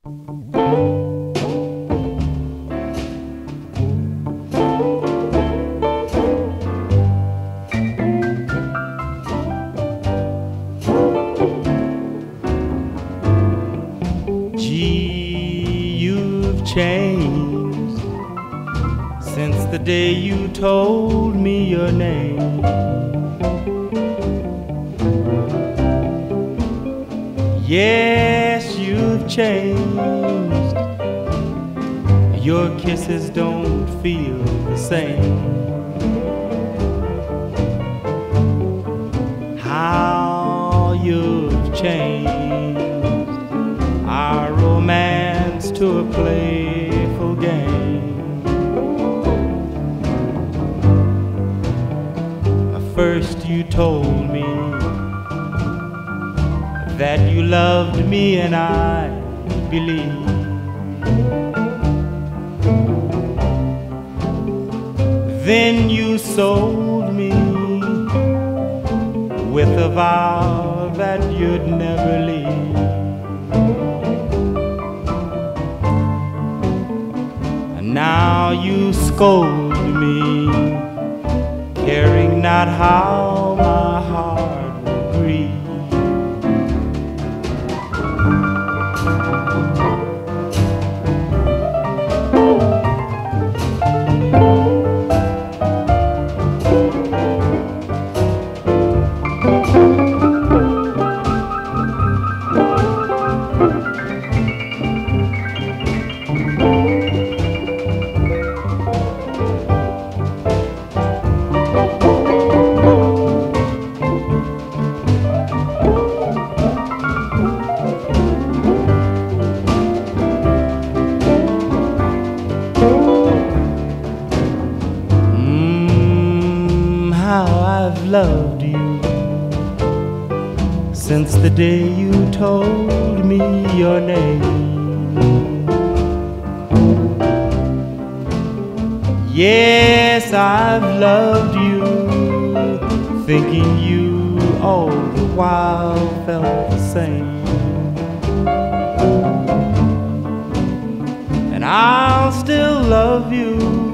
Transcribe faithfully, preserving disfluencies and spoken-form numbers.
Gee, you've changed since the day you told me your name. Yes, you've changed. Your kisses don't feel the same. How you've changed our romance to a playful game. First you told me that you loved me, and I believed. Then you sold me with a vow that you'd never leave. And now you scold me, caring not how my heart will grieve. How I've loved you since the day you told me your name. Yes, I've loved you, thinking you all the while felt the same. And I'll still love you